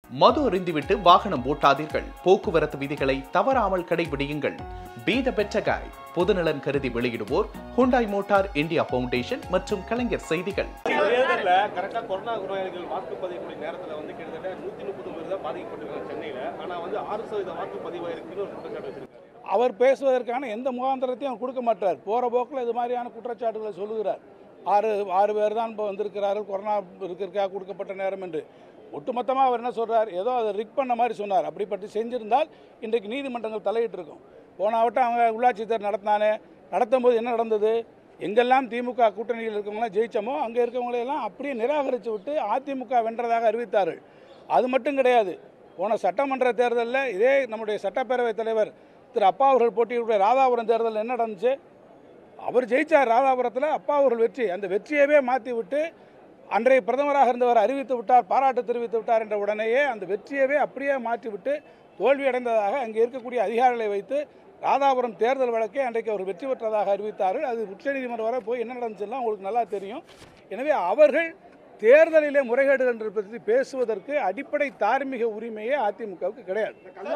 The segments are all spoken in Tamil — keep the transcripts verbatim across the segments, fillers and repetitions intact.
மது அருந்திவிட்டு வாகனம் ஓட்டாதீர்கள். போக்குவரத்து விதிகளை தவறாமல் கடைபிடியுங்கள். பி த பெட்டர் கை. பொதுநலன் கருதி வெளியிடுவோர் ஹுண்டாய் மோட்டார் இந்தியா ஃபவுண்டேஷன் மற்றும் கலைஞர் செய்திகள். தேர்தல்ல கரெக்டா கொரோனா நோயாளிகள் வாக்குப்பதிவு நேரத்துல வந்து கிட்டத்தட்ட நூத்தி முப்பது பேர் தான் பாதிக்கப்பட்டிருக்காங்க சென்னையில. ஆனா வந்து ஆறு சதவீத வாக்குப்பதிவு இருக்குன்னு ஒரு குற்றச்சாட்டு வச்சிருக்காரு. அவர் பேசுவதற்கான எந்த முகாந்திரத்தையும் அவர் கொடுக்க மாட்டார். போற போக்கில் இது மாதிரியான குற்றச்சாட்டுகளை சொல்லுகிறார். ஆறு ஆறு பேர் தான் இப்போ வந்திருக்கிறார்கள் கொரோனா இருக்கிறதுக்காக கொடுக்கப்பட்ட நேரம் என்று. ஒட்டுமொத்தமாக அவர் என்ன சொல்கிறார், ஏதோ அதை ரிக் பண்ண மாதிரி சொன்னார். அப்படிப்பட்டு செஞ்சிருந்தால் இன்றைக்கு நீதிமன்றங்கள் தலையிட்டு இருக்கும். போன வட்டம் அவங்க உள்ளாட்சி தேர்தல் நடத்தினானே, நடத்தும் போது என்ன நடந்தது? எங்கெல்லாம் திமுக கூட்டணியில் இருக்கவங்களாம் ஜெயிச்சோமோ அங்கே இருக்கவங்களையெல்லாம் அப்படியே நிராகரித்து விட்டு அதிமுக வென்றதாக அறிவித்தார்கள். அது மட்டும் கிடையாது, போன சட்டமன்ற தேர்தலில் இதே நம்முடைய சட்டப்பேரவைத் தலைவர் திரு அப்பா அவர்கள் போட்டியிட ராதாபுரம் தேர்தலில் என்ன நடந்துச்சு? அவர் ஜெயித்தார் ராதாபுரத்தில், அப்பா அவர்கள் வெற்றி. அந்த வெற்றியவே மாற்றி விட்டு அன்றைய பிரதமராக இருந்தவர் அறிவித்து விட்டார், பாராட்டு தெரிவித்து விட்டார் என்ற உடனேயே அந்த வெற்றியவே அப்படியே மாற்றிவிட்டு தோல்வியடைந்ததாக அங்கே இருக்கக்கூடிய அதிகாரிகளை வைத்து ராதாபுரம் தேர்தல் வழக்கை அன்றைக்கு அவர் வெற்றி பெற்றதாக அறிவித்தார்கள். அது உச்சநீதிமன்றம் வரை போய் என்ன நடந்துச்சுன்னா உங்களுக்கு நல்லா தெரியும். எனவே அவர்கள் தேர்தலிலே முறைகேடுகள் என்று பற்றி பேசுவதற்கு அடிப்படை தார்மீக உரிமையே அதிமுகவுக்கு கிடையாது.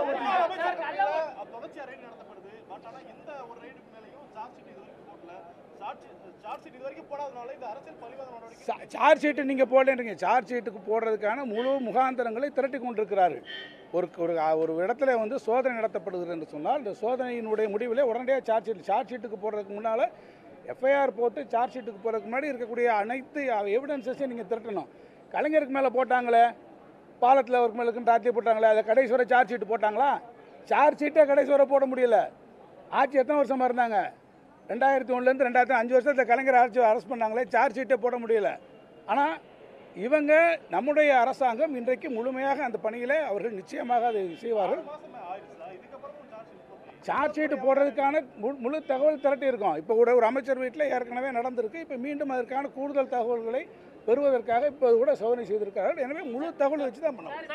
சார்ஜ் ஷீட்டு நீங்கள் போடலன்றீங்க. சார்ஜ் ஷீட்டுக்கு போடுறதுக்கான முழு முகாந்திரங்களை திரட்டி கொண்டிருக்கிறார்கள். ஒரு ஒரு இடத்துல வந்து சோதனை நடத்தப்படுகிறது என்று சொன்னால் இந்த சோதனையினுடைய முடிவில் உடனடியாக சார்ஜ் ஷீட் சார்ஜ் ஷீட்டுக்கு போடுறதுக்கு முன்னால் எஃப்ஐஆர் போட்டு சார்ஜ் ஷீட்டுக்கு போகிறதுக்கு முன்னாடி இருக்கக்கூடிய அனைத்து எவிடன்ஸஸையும் நீங்கள் திரட்டணும். கலைஞருக்கு மேலே போட்டாங்களே, பாலத்தில் அவருக்கு மேலே இருக்குன்னு ராத்திரி போட்டாங்களே, அதை கடைசி வரை சார்ஜ் ஷீட்டு போட்டாங்களா? சார்ஜ் ஷீட்டே கடைசி வரை போட முடியல. ஆட்சி எத்தனை வருஷமாக இருந்தாங்க? ரெண்டாயிரத்தி ஒன்றுலேருந்து ரெண்டாயிரத்தி அஞ்சு வருஷத்தில் கலைஞர் ஆட்சி அரெஸ்ட் பண்ணாங்களே, சார்ஜ் ஷீட்டே போட முடியல. ஆனால் இவங்க நம்முடைய அரசாங்கம் இன்றைக்கு முழுமையாக அந்த பணியில் அவர்கள் நிச்சயமாக அதை செய்வார்கள். சார்ஜ் ஷீட்டு போடுறதுக்கான முழு தகவல் திரட்டி இருக்கும். இப்போ கூட ஒரு அமைச்சர் வீட்டில் ஏற்கனவே நடந்திருக்கு. இப்போ மீண்டும் அதற்கான கூடுதல் தகவல்களை பெறுவதற்காக இப்போ கூட சோதனை செய்திருக்கிறார்கள். எனவே முழு தகவல் வச்சு தான் பண்ணுவோம்.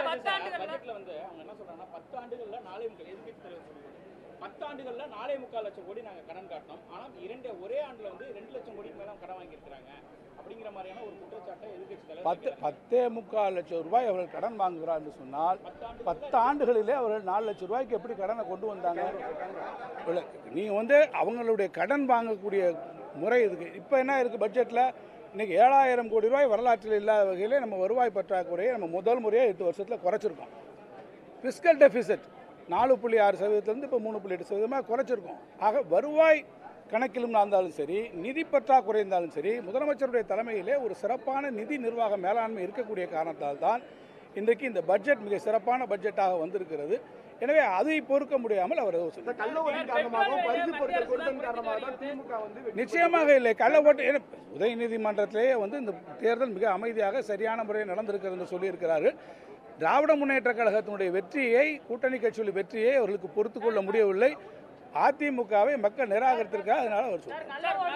பத்தாண்டுகளில் நாலே முக்கால் லட்சம் கோடி நாங்கள் கடன் காட்டினோம். ஆனால் இரண்டு ஒரே ஆண்டில் வந்து ரெண்டு லட்சம் கோடி மேலே கடன் வாங்கியிருக்கிறாங்க அப்படிங்கிற மாதிரியான ஒரு குற்றச்சாட்டை எதிர்க்கட்சி பத்து பத்தே முக்கால் லட்சம் ரூபாய் அவர்கள் கடன் வாங்குகிறார் என்று சொன்னால் பத்து ஆண்டுகளிலே அவர்கள் நாலு லட்சம் ரூபாய்க்கு எப்படி கடனை கொண்டு வந்தாங்க? நீங்கள் வந்து அவங்களுடைய கடன் வாங்கக்கூடிய முறை இருக்குது. இப்போ என்ன இருக்குது பட்ஜெட்டில்? இன்றைக்கி ஏழாயிரம் கோடி ரூபாய் வரலாற்றில் இல்லாத வகையில் நம்ம வருவாய் பற்றாக்குறையை நம்ம முதல் முறையாக எட்டு வருஷத்தில் குறைச்சிருக்கோம். ஃபிஸ்கல் டெபிசிட் நாலு புள்ளி ஆறு சதவீதத்திலிருந்து இப்போ மூணு புள்ளி எட்டு சதவீதமாக குறைச்சிருக்கோம். ஆக வருவாய் கணக்கிலும் இருந்தாலும் சரி, நிதி பற்றாக்குறை இருந்தாலும் சரி, முதலமைச்சருடைய தலைமையிலே ஒரு சிறப்பான நிதி நிர்வாக மேலாண்மை இருக்கக்கூடிய காரணத்தால் தான் இன்றைக்கு இந்த பட்ஜெட் மிக சிறப்பான பட்ஜெட்டாக வந்திருக்கிறது. எனவே அதை பொறுக்க முடியாமல் அவர் நிச்சயமாக இல்லை. கள்ள ஓட்டு உதய நீதிமன்றத்திலேயே வந்து இந்த தேர்தல் மிக அமைதியாக சரியான முறையில் நடந்திருக்கிறது என்று சொல்லியிருக்கிறார்கள். திராவிட முன்னேற்ற கழகத்தினுடைய வெற்றியை, கூட்டணி கட்சியுடைய வெற்றியை அவர்களுக்கு பொறுத்து கொள்ள முடியவில்லை. அதிமுகவை மக்கள் நிராகரித்திருக்காங்க. அதனால அவர் சொல்றார்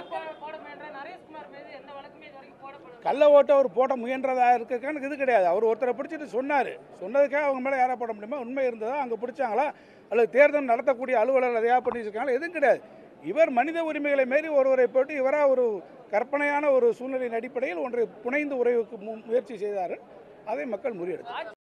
கள்ள ஓட்டை அவர் போட முயன்றதா இருக்கான்னு இது கிடையாது. அவர் ஒருத்தரை பிடிச்சிட்டு சொன்னார், சொன்னதுக்காக அவங்க மேலே யாரா போட முடியுமா? உண்மை இருந்ததா அங்கே பிடிச்சாங்களா? அல்லது தேர்தல் நடத்தக்கூடிய அலுவலர் அதையா பண்ணியிருக்காங்களா? எதுவும் கிடையாது. இவர் மனித உரிமைகளை மீறி ஒருவரை போட்டு இவராக ஒரு கற்பனையான ஒரு சூழ்நிலையின் அடிப்படையில் ஒன்றை புனைந்து உறவுக்கு முயற்சி செய்தார்கள். அதை மக்கள் முறியடித்தார்.